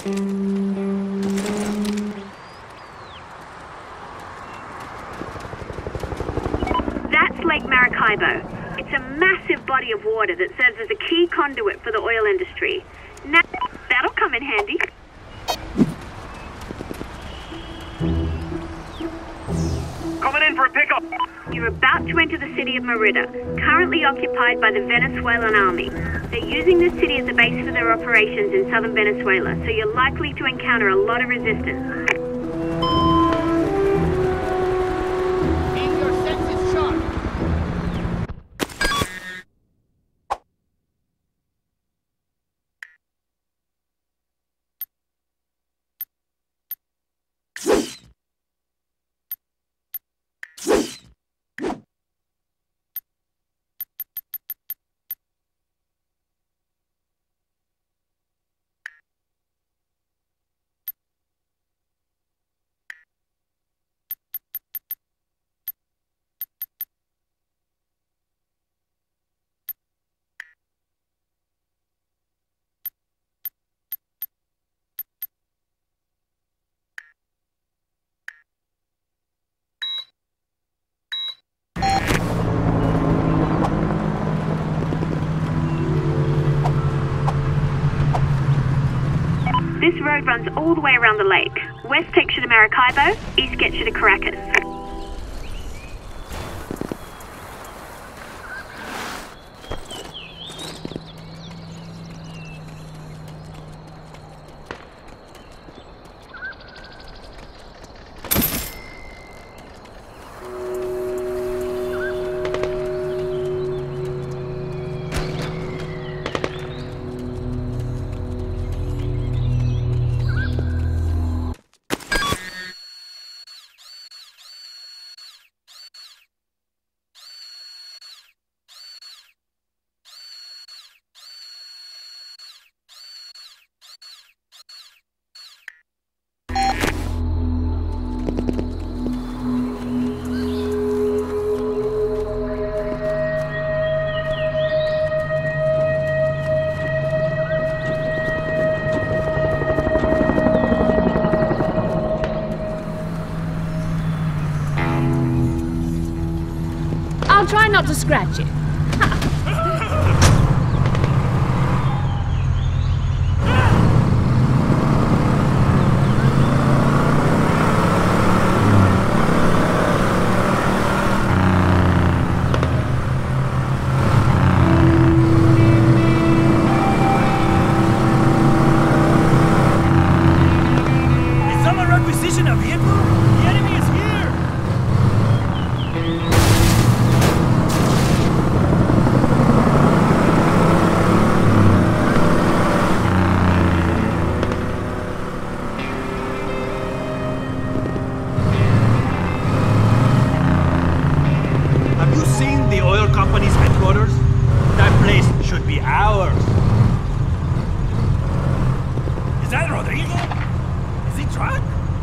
That's Lake Maracaibo. It's a massive body of water that serves as a key conduit for the oil industry. Now, that'll come in handy. Coming in for a pickup. You're about to enter the city of Merida, currently occupied by the Venezuelan army. They're using this city as a base for their operations in southern Venezuela, so you're likely to encounter a lot of resistance. Keep your senses sharp. This road runs all the way around the lake. West takes you to Maracaibo, east gets you to Caracas. I'll try not to scratch it. Is someone requisition a vehicle? The enemy is here! Have you seen the oil company's headquarters? That place should be ours. Is that Rodrigo? Is he drunk?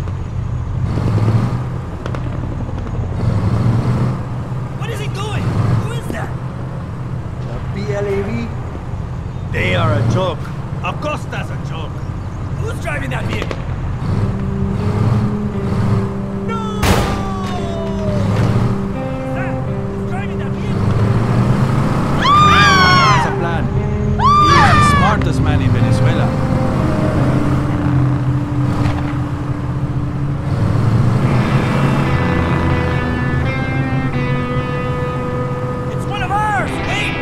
What is he doing? Who is that? The PLAV? They are a joke. Acosta's a joke. Who's driving that vehicle? No! Who's that? Who's driving that vehicle? Has a plan. He is the smartest man in Venezuela. It's one of ours! Wait!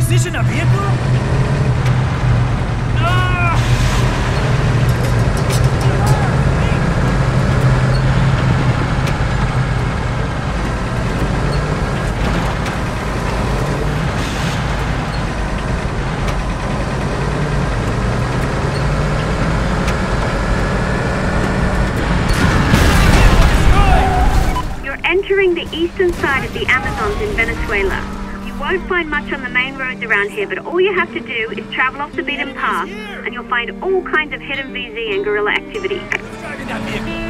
position a vehicle? Entering the eastern side of the Amazons in Venezuela. You won't find much on the main roads around here, but all you have to do is travel off the beaten path, and you'll find all kinds of hidden VZ and guerrilla activity. Who's driving that vehicle?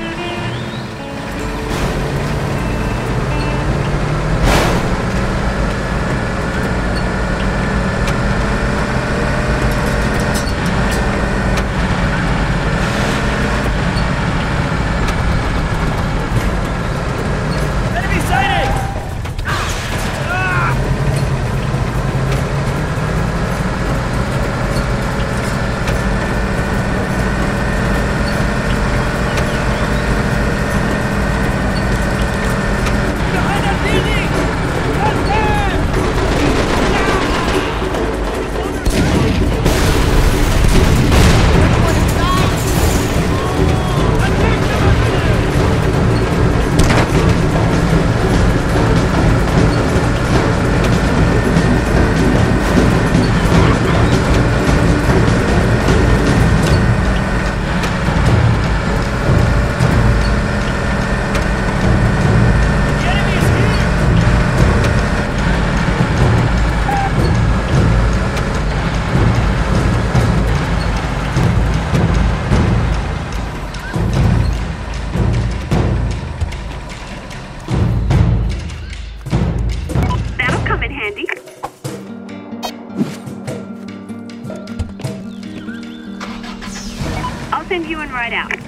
I'll send you in right out.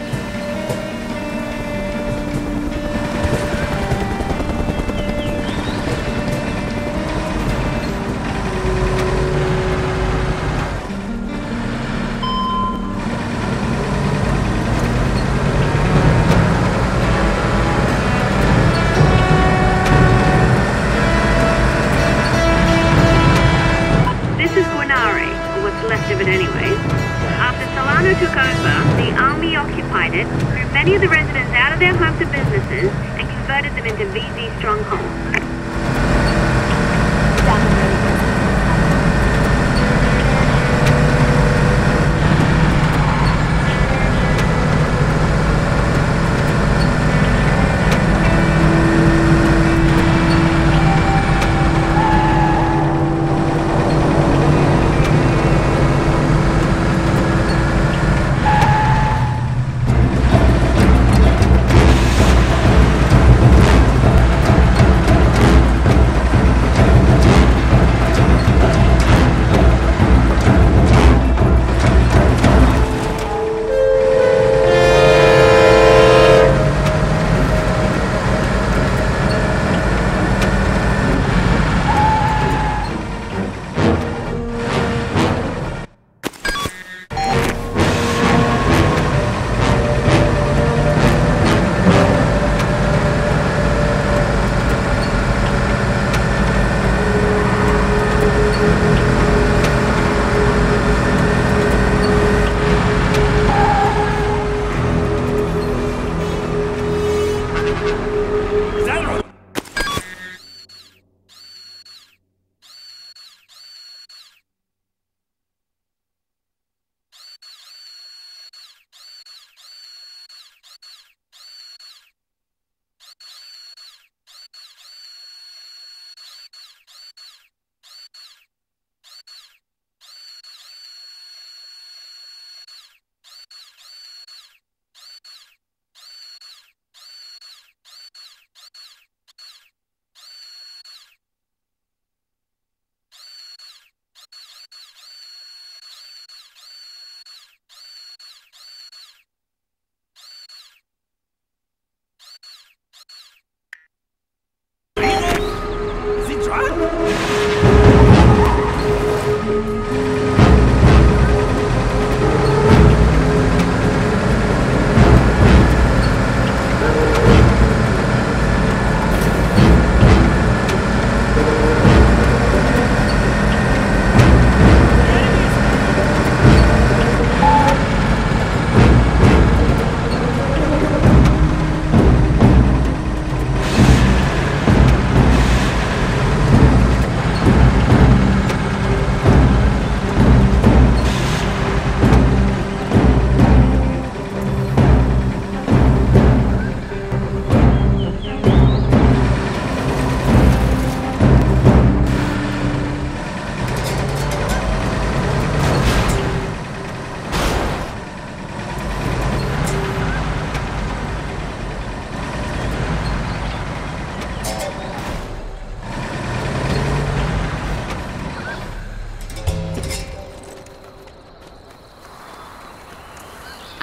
This is Guanare, or what's left of it anyway. After Solano took over, the army occupied it, threw many of the residents out of their homes and businesses, and converted them into VZ strongholds.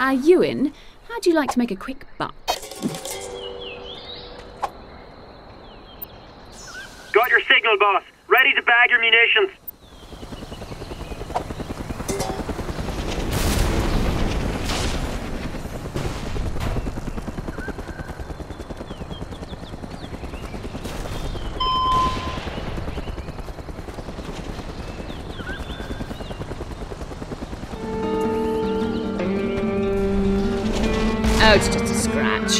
Ewan, how'd you like to make a quick buck? Got your signal, boss. Ready to bag your munitions. Oh, it's just a scratch.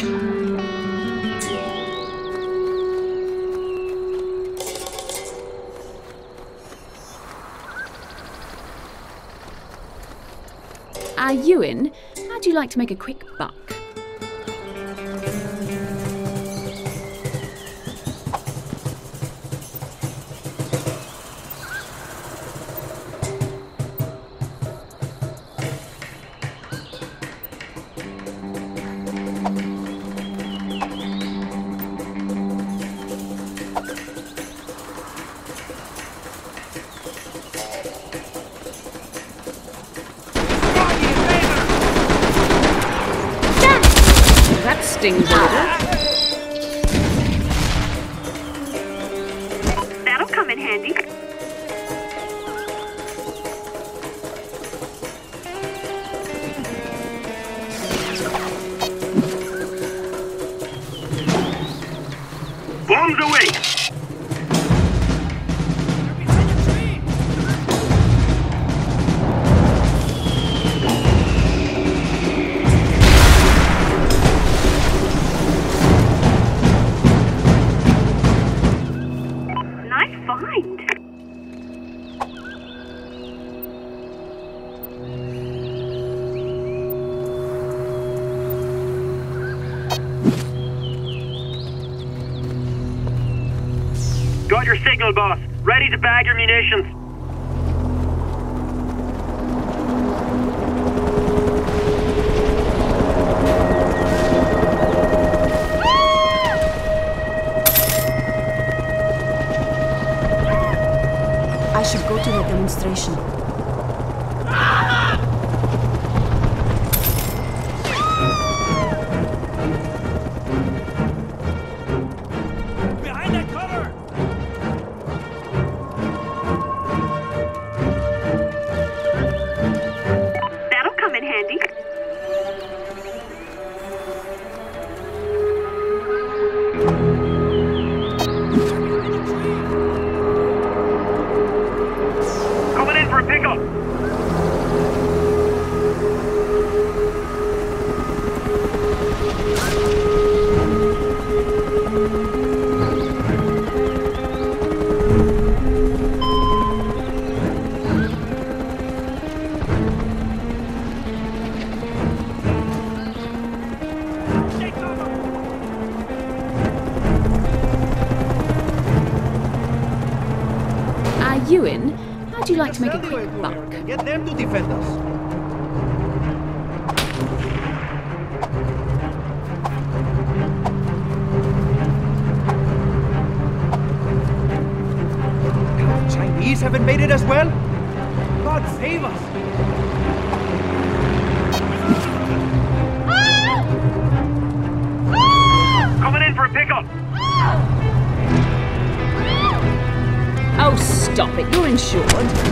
Ewan, how'd you like to make a quick buck? That stings a little. That'll come in handy. Bombs away! Nice find. Got your signal, boss. Ready to bag your munitions. I should go to the demonstration. Behind that cover! That'll come in handy. Coming in for a pickup. Take cover! Ewan, how'd you like to make a quick buck? Get them to defend us. The Chinese have invaded as well? God save us! Coming in for a pickup. Oh, stop it, you're insured.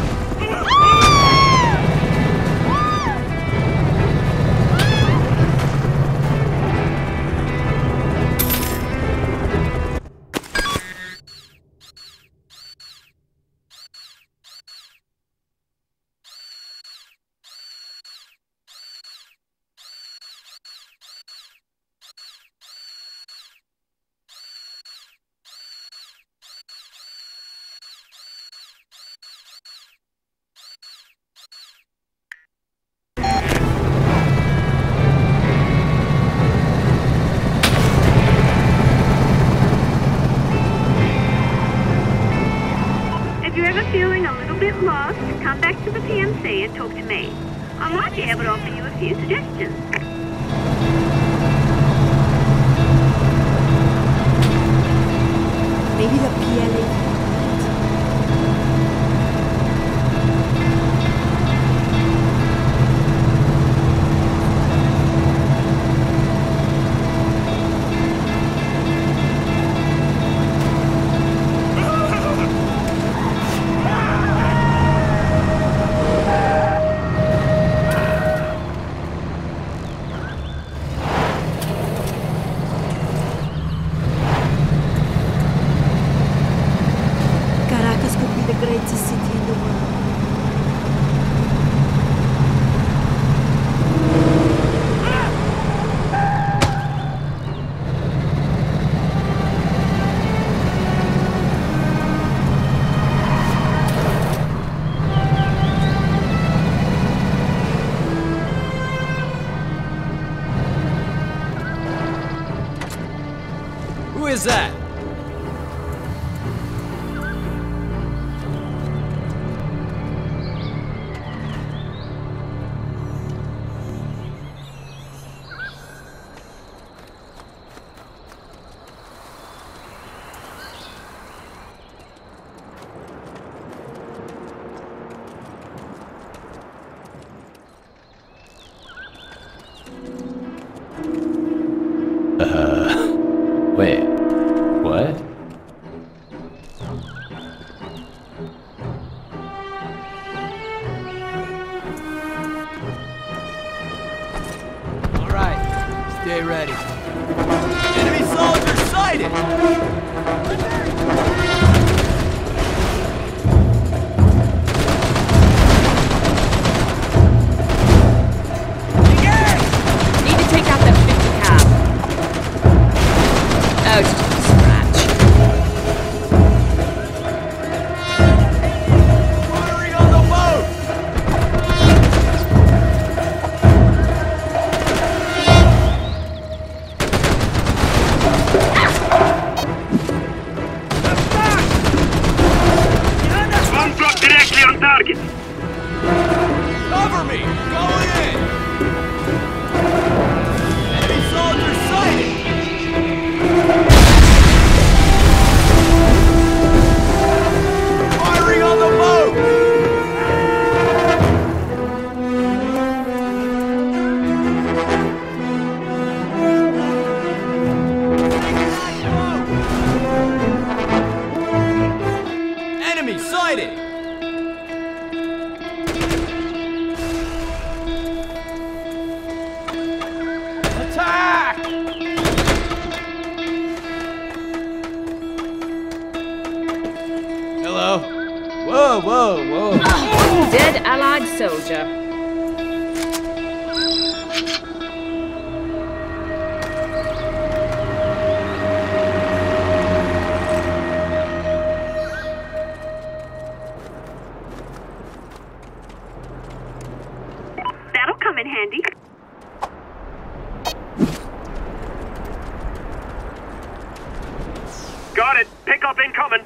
If you're ever feeling a little bit lost, come back to the PMC and talk to me. I might be able to offer you a few suggestions. Maybe the PLA. greatest city in the world. Who is that? Wait, what? All right, stay ready. Enemy soldiers sighted! Need to take out that 50 cab. Oh, just a scratch. Firing on the boat! One shot directly on target. Cover me! Going in! Enemy soldiers sighted! Firing on the boat! Enemy sighted! Attack! Hello? Whoa, whoa, whoa. Dead Allied soldier. That'll come in handy. Got it. Pick up incoming.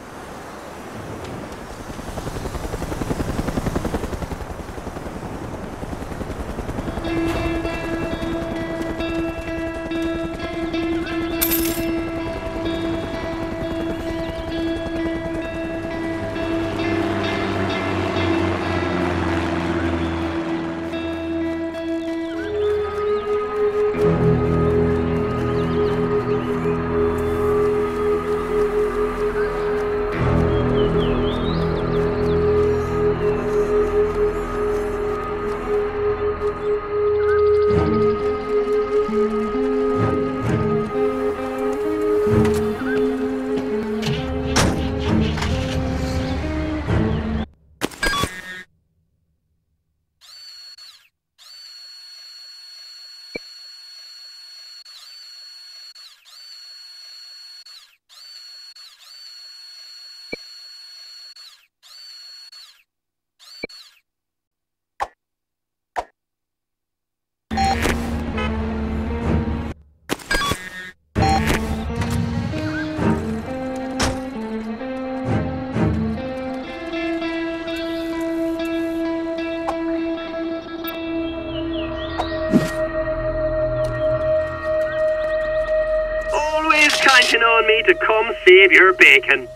Always counting on me to come save your bacon.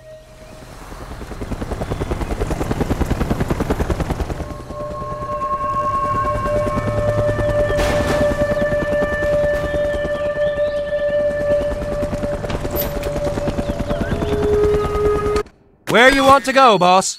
Where you want to go, boss?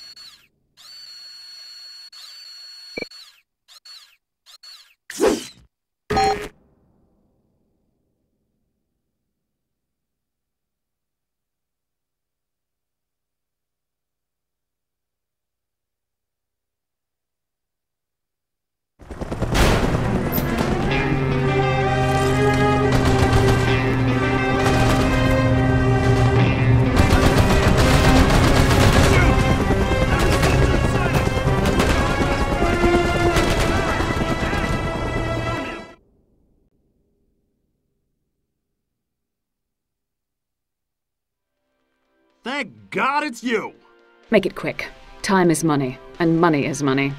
Thank God it's you! Make it quick. Time is money, and money is money.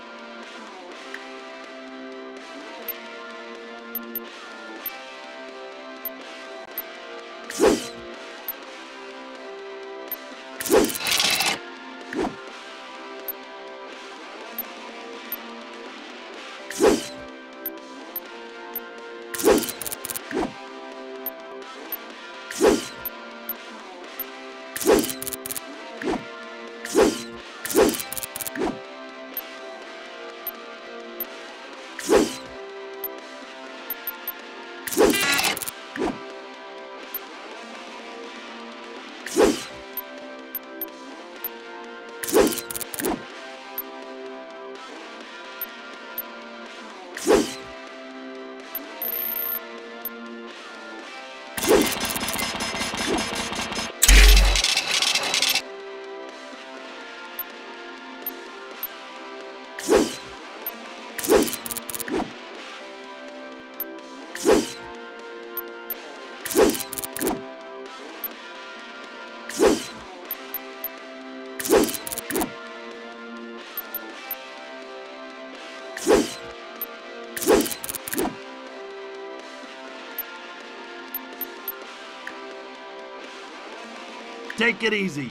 Take it easy.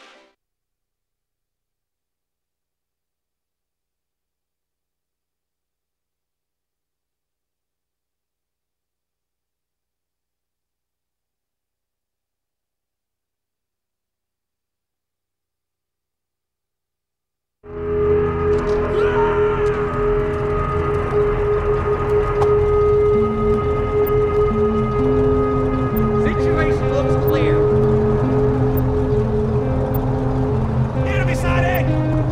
Situation looks clear. Enemy sighted!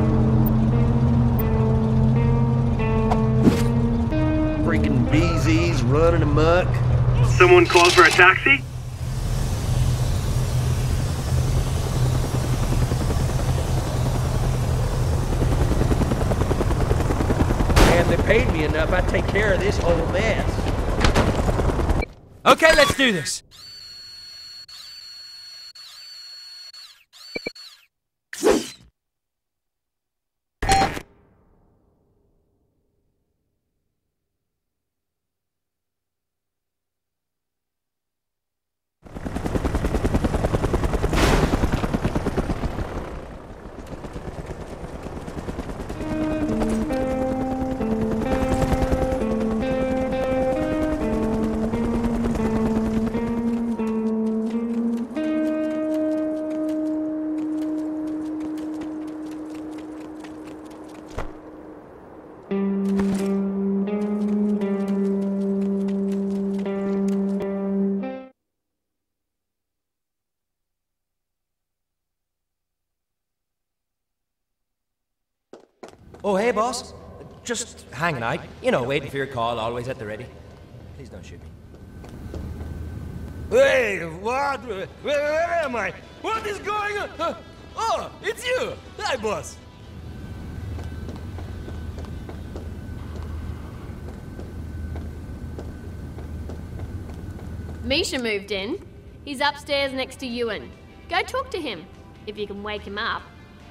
Freaking BZ's running amok. Someone call for a taxi? Man, they paid me enough, I'd take care of this whole mess. Okay, let's do this. Oh, hey, boss. Just hanging out. You know, waiting for your call, always at the ready. Please don't shoot me. Hey, what? Where am I? What is going on? Oh, it's you! Hi, boss. Misha moved in. He's upstairs next to Ewan. Go talk to him, if you can wake him up.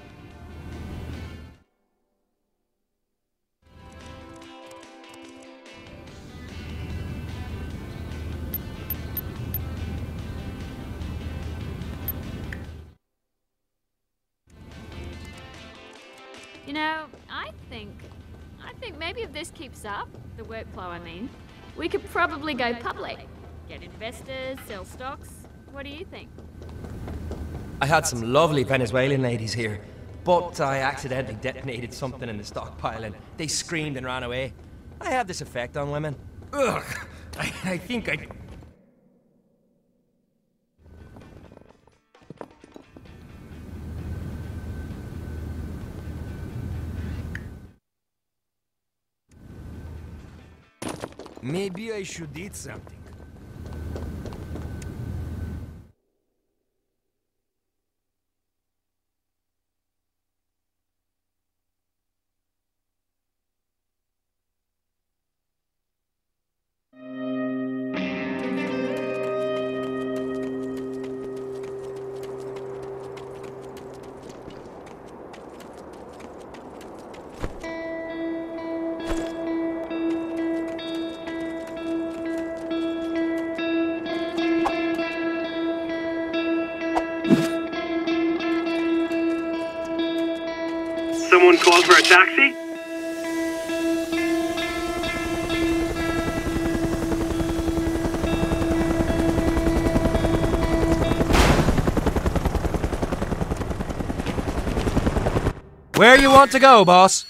You know, I think maybe if this keeps up, the workflow I mean, we could probably go public. Get investors, sell stocks. What do you think? I had some lovely Venezuelan ladies here, but I accidentally detonated something in the stockpile and they screamed and ran away. I have this effect on women. Ugh, I think I... Maybe I should eat something. Someone called for a taxi? Where you want to go, boss?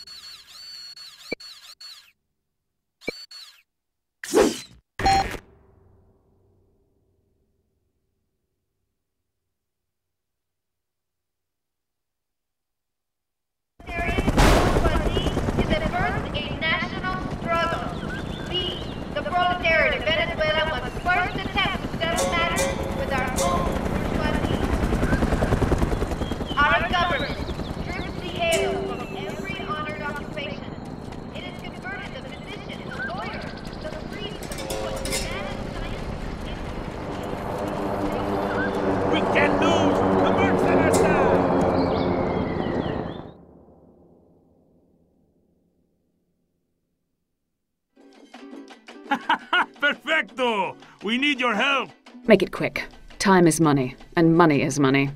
Perfecto! We need your help! Make it quick. Time is money, and money is money.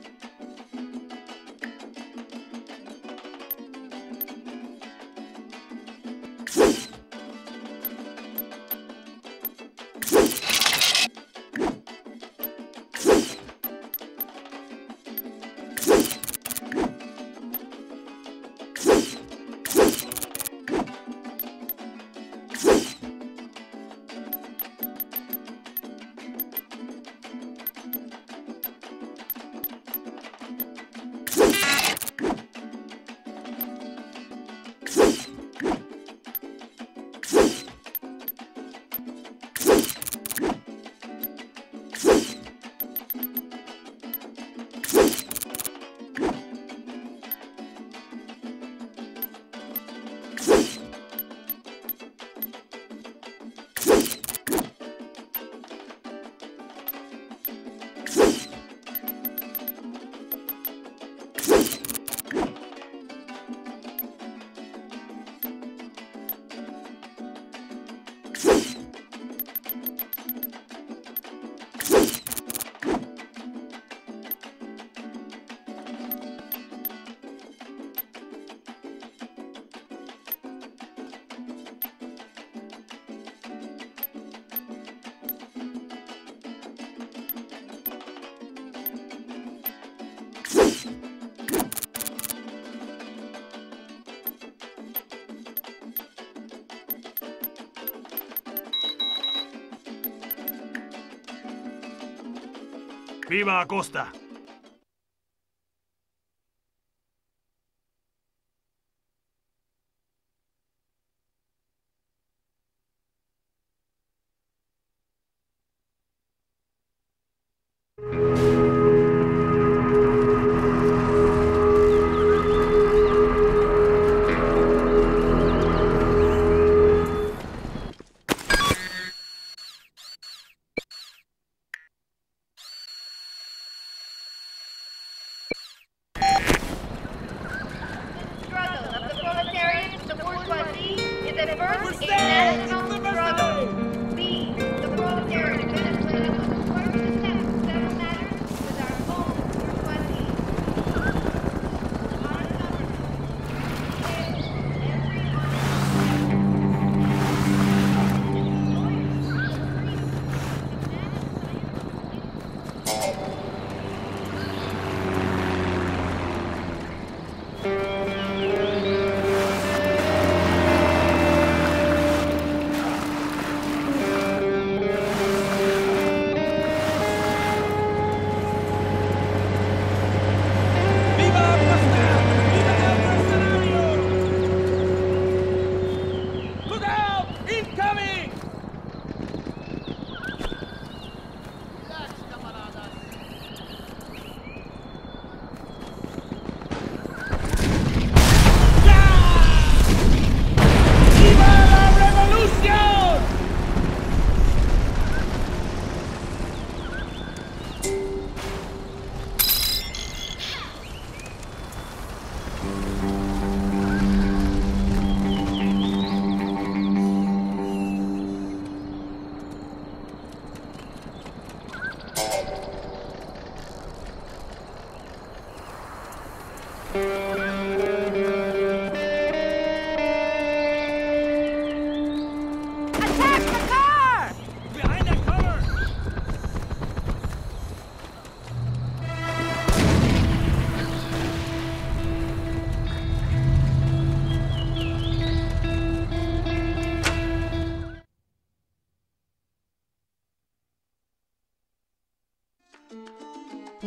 Viva Acosta!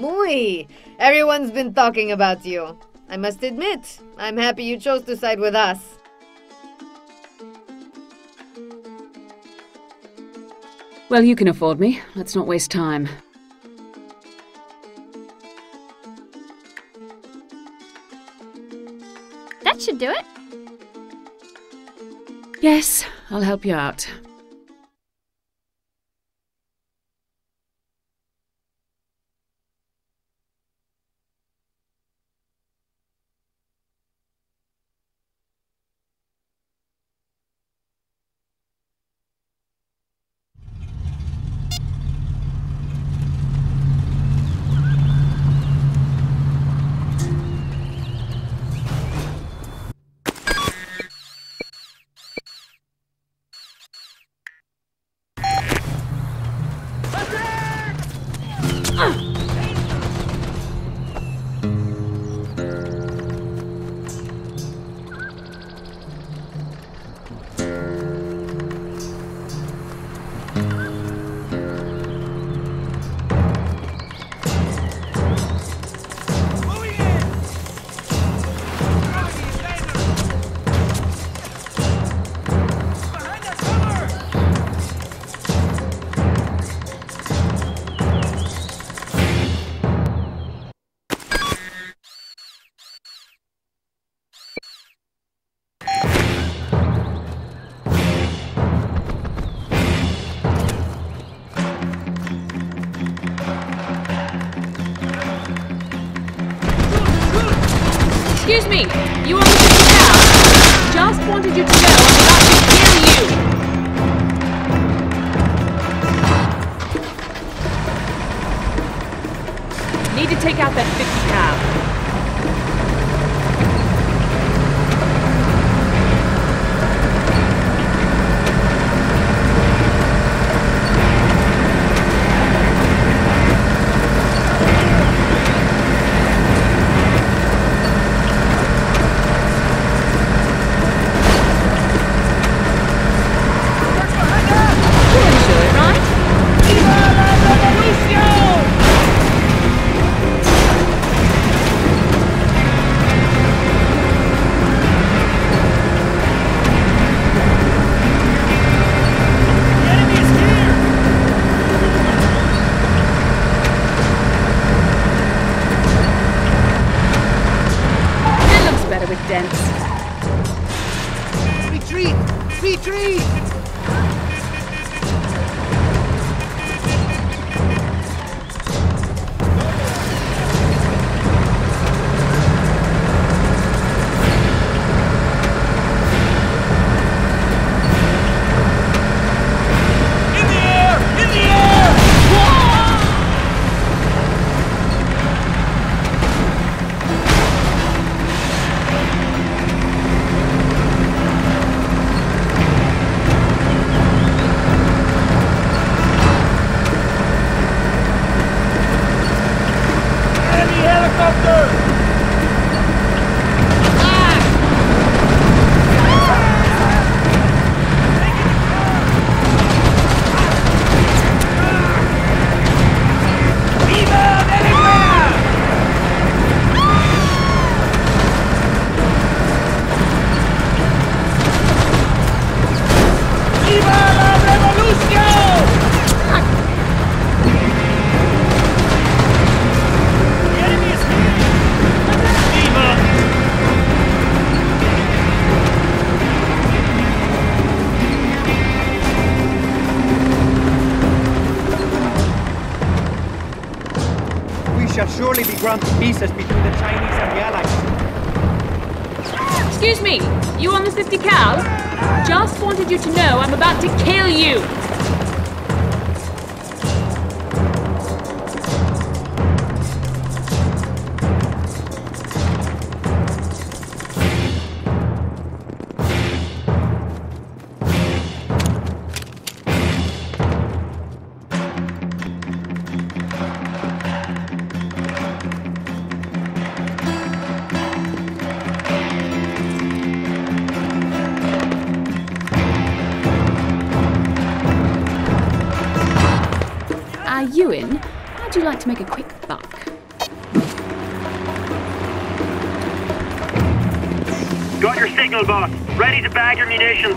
Muy! Everyone's been talking about you. I must admit, I'm happy you chose to side with us. Well, you can afford me. Let's not waste time. That should do it. Yes, I'll help you out. Excuse me, you on the 50 now? Just wanted you to know I'm about to kill you! Need to take out that 50 cal. Retreat! Retreat! Shall surely be ground to pieces between the Chinese and the Allies. Excuse me, you on the 50 cal? Just wanted you to know I'm about to kill you! Ewan, how'd you like to make a quick buck? Got your signal, boss. Ready to bag your munitions.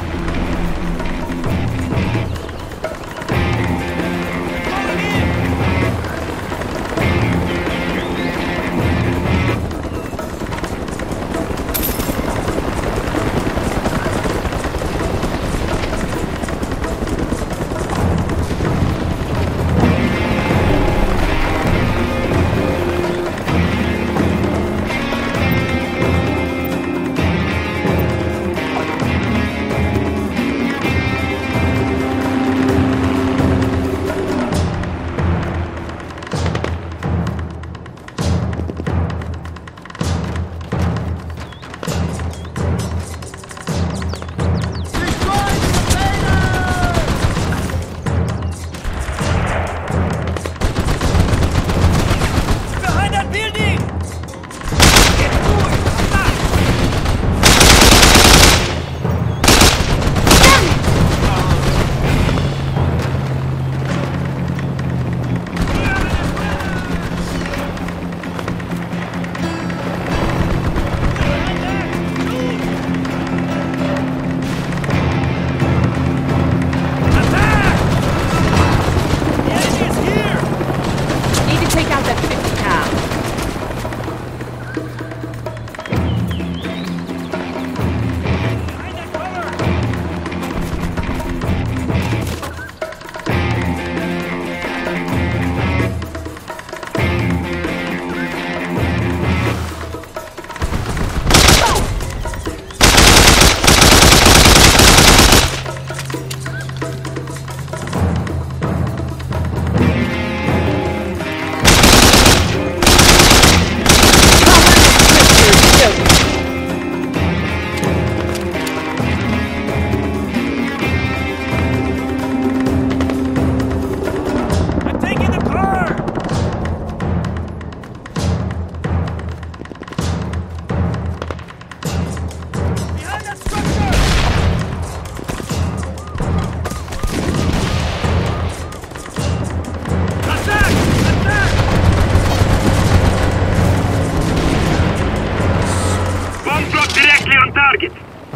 Target.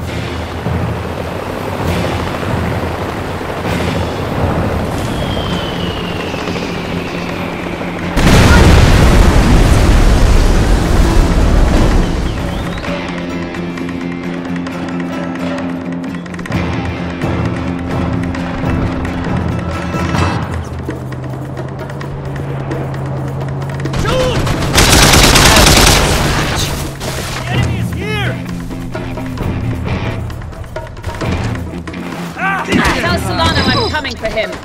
Tell Solano I'm coming for him.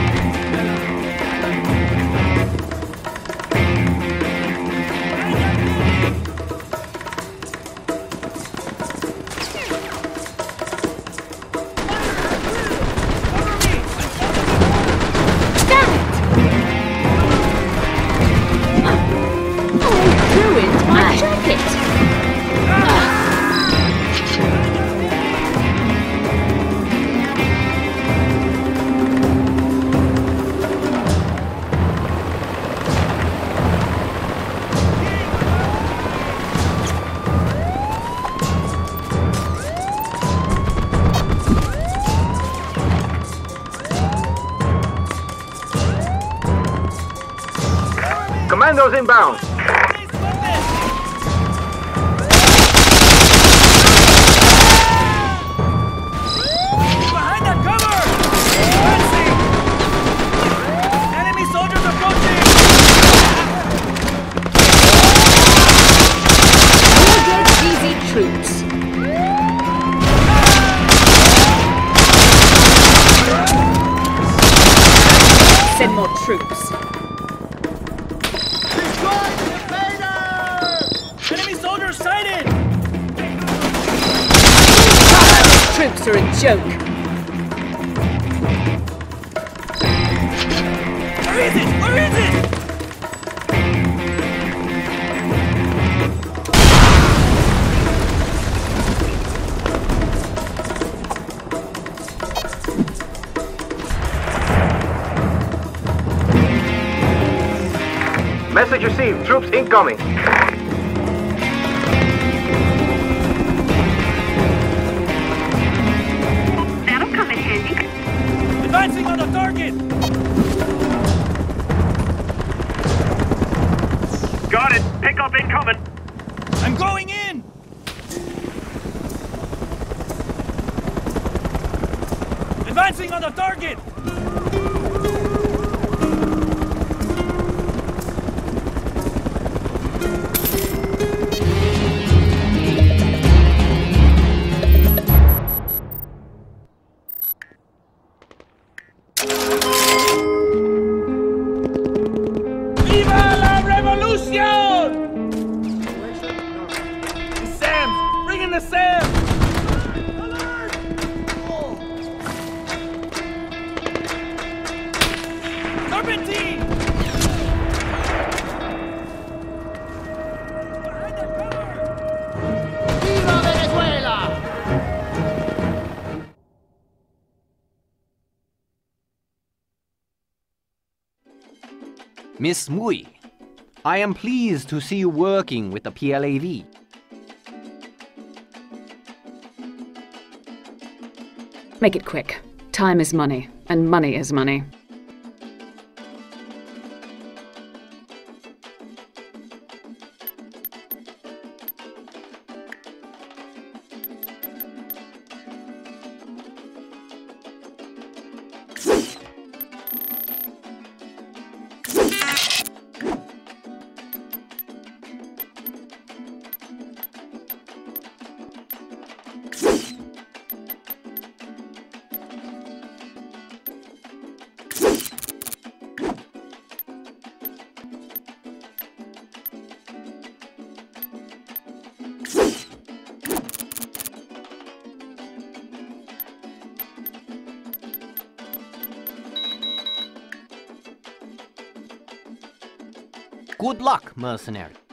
Commandos inbound. Behind that cover! Fancy! Enemy soldiers approaching! All easy troops. Send more troops. Enemy soldiers sighted! Troops are a joke. Where is it? Where is it? Message received. Troops incoming. Advancing on the target! Viva la revolución! Sam! Bring in the Sam! Serpentine! ¡Viva Venezuela! Miss Mui, I am pleased to see you working with the PLAV. Make it quick. Time is money, and money is money. Good luck, mercenary.